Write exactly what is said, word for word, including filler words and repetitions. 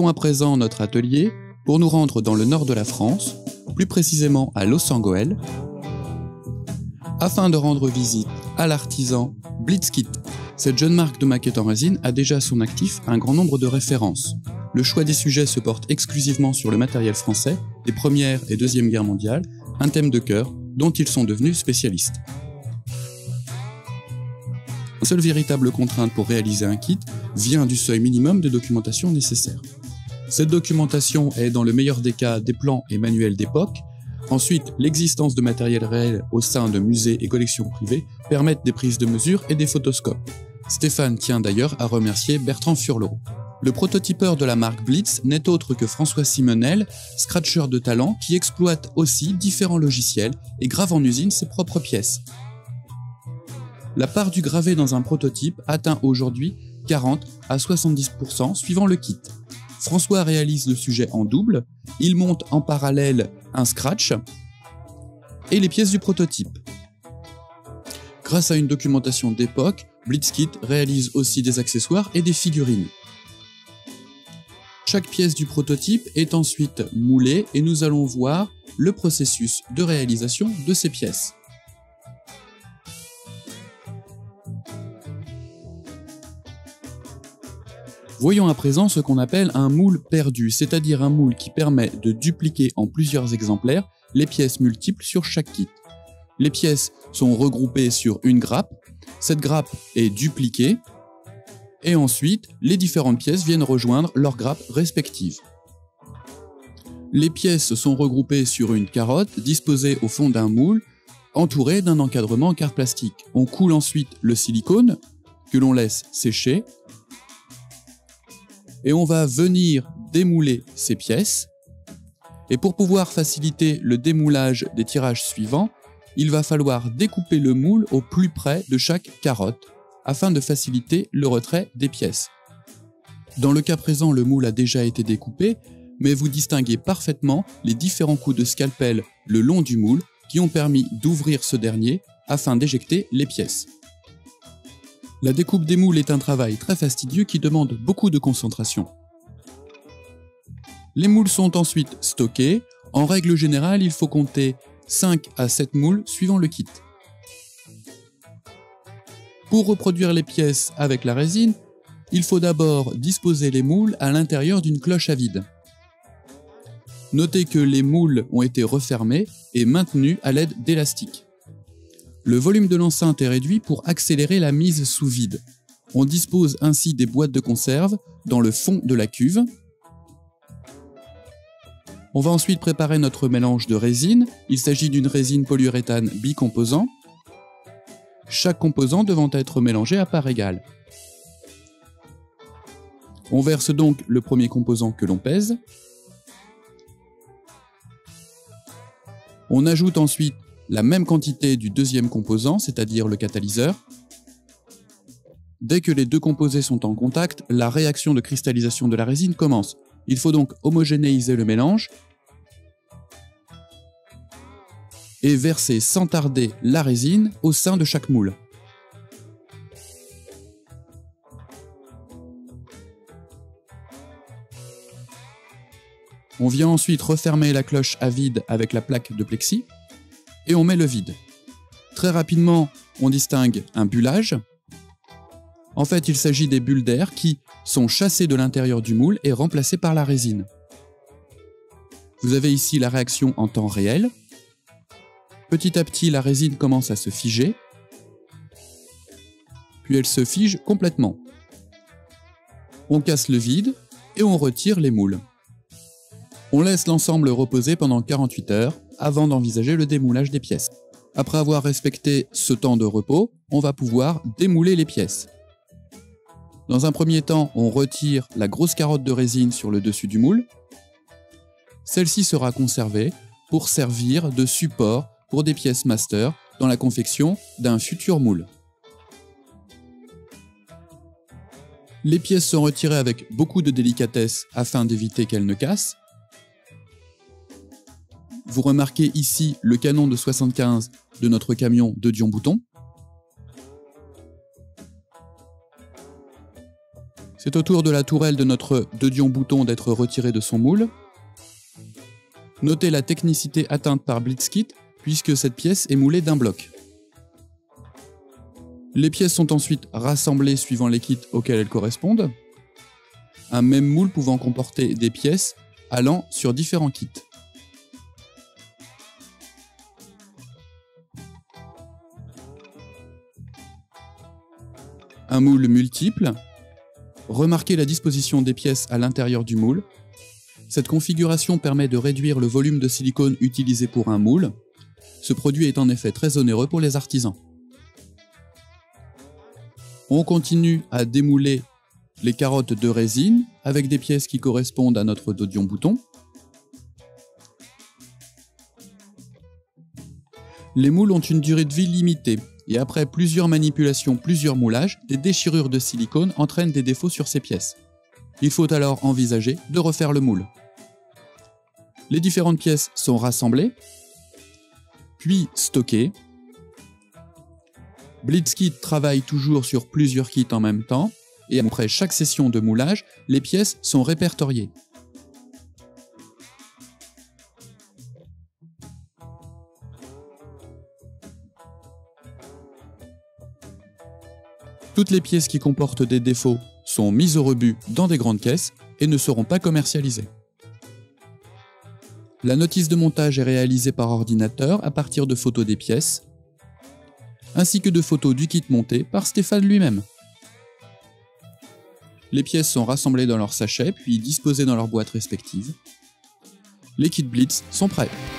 Quittons à présent notre atelier pour nous rendre dans le nord de la France, plus précisément à Loos-en-Gohelle, afin de rendre visite à l'artisan Blitzkit. Cette jeune marque de maquettes en résine a déjà à son actif un grand nombre de références. Le choix des sujets se porte exclusivement sur le matériel français des Première et Deuxième Guerres mondiales, un thème de cœur dont ils sont devenus spécialistes. La seule véritable contrainte pour réaliser un kit vient du seuil minimum de documentation nécessaire. Cette documentation est dans le meilleur des cas des plans et manuels d'époque. Ensuite, l'existence de matériel réel au sein de musées et collections privées permettent des prises de mesures et des photoscopes. Stéphane tient d'ailleurs à remercier Bertrand Furlot. Le prototypeur de la marque Blitz n'est autre que François Simonel, scratcheur de talent qui exploite aussi différents logiciels et grave en usine ses propres pièces. La part du gravé dans un prototype atteint aujourd'hui quarante à soixante-dix pour cent suivant le kit. François réalise le sujet en double, il monte en parallèle un scratch et les pièces du prototype. Grâce à une documentation d'époque, Blitzkit réalise aussi des accessoires et des figurines. Chaque pièce du prototype est ensuite moulée et nous allons voir le processus de réalisation de ces pièces. Voyons à présent ce qu'on appelle un moule perdu, c'est-à-dire un moule qui permet de dupliquer en plusieurs exemplaires les pièces multiples sur chaque kit. Les pièces sont regroupées sur une grappe, cette grappe est dupliquée, et ensuite les différentes pièces viennent rejoindre leurs grappes respectives. Les pièces sont regroupées sur une carotte disposée au fond d'un moule, entourée d'un encadrement en carte plastique. On coule ensuite le silicone, que l'on laisse sécher, et on va venir démouler ces pièces. Et pour pouvoir faciliter le démoulage des tirages suivants, il va falloir découper le moule au plus près de chaque carotte, afin de faciliter le retrait des pièces. Dans le cas présent, le moule a déjà été découpé, mais vous distinguez parfaitement les différents coups de scalpel le long du moule qui ont permis d'ouvrir ce dernier afin d'éjecter les pièces. La découpe des moules est un travail très fastidieux qui demande beaucoup de concentration. Les moules sont ensuite stockés. En règle générale, il faut compter cinq à sept moules suivant le kit. Pour reproduire les pièces avec la résine, il faut d'abord disposer les moules à l'intérieur d'une cloche à vide. Notez que les moules ont été refermés et maintenus à l'aide d'élastiques. Le volume de l'enceinte est réduit pour accélérer la mise sous vide. On dispose ainsi des boîtes de conserve dans le fond de la cuve. On va ensuite préparer notre mélange de résine. Il s'agit d'une résine polyuréthane bicomposant, chaque composant devant être mélangé à part égale. On verse donc le premier composant que l'on pèse. On ajoute ensuite la même quantité du deuxième composant, c'est-à-dire le catalyseur. Dès que les deux composés sont en contact, la réaction de cristallisation de la résine commence. Il faut donc homogénéiser le mélange et verser sans tarder la résine au sein de chaque moule. On vient ensuite refermer la cloche à vide avec la plaque de plexi et on met le vide. Très rapidement, on distingue un bullage. En fait, il s'agit des bulles d'air qui sont chassées de l'intérieur du moule et remplacées par la résine. Vous avez ici la réaction en temps réel. Petit à petit, la résine commence à se figer, puis elle se fige complètement. On casse le vide et on retire les moules. On laisse l'ensemble reposer pendant quarante-huit heures avant d'envisager le démoulage des pièces. Après avoir respecté ce temps de repos, on va pouvoir démouler les pièces. Dans un premier temps, on retire la grosse carotte de résine sur le dessus du moule. Celle-ci sera conservée pour servir de support pour des pièces master dans la confection d'un futur moule. Les pièces sont retirées avec beaucoup de délicatesse afin d'éviter qu'elles ne cassent. Vous remarquez ici le canon de soixante-quinze de notre camion de Dion Bouton. C'est au tour de la tourelle de notre Dedion bouton d'être retiré de son moule. Notez la technicité atteinte par Blitzkit, puisque cette pièce est moulée d'un bloc. Les pièces sont ensuite rassemblées suivant les kits auxquels elles correspondent, un même moule pouvant comporter des pièces allant sur différents kits. Un moule multiple. Remarquez la disposition des pièces à l'intérieur du moule. Cette configuration permet de réduire le volume de silicone utilisé pour un moule. Ce produit est en effet très onéreux pour les artisans. On continue à démouler les carottes de résine avec des pièces qui correspondent à notre Dedion bouton. Les moules ont une durée de vie limitée et après plusieurs manipulations, plusieurs moulages, des déchirures de silicone entraînent des défauts sur ces pièces. Il faut alors envisager de refaire le moule. Les différentes pièces sont rassemblées, puis stockées. Blitzkit travaille toujours sur plusieurs kits en même temps, et après chaque session de moulage, les pièces sont répertoriées. Toutes les pièces qui comportent des défauts sont mises au rebut dans des grandes caisses et ne seront pas commercialisées. La notice de montage est réalisée par ordinateur à partir de photos des pièces, ainsi que de photos du kit monté par Stéphane lui-même. Les pièces sont rassemblées dans leur sachet puis disposées dans leurs boîtes respectives. Les kits Blitz sont prêts.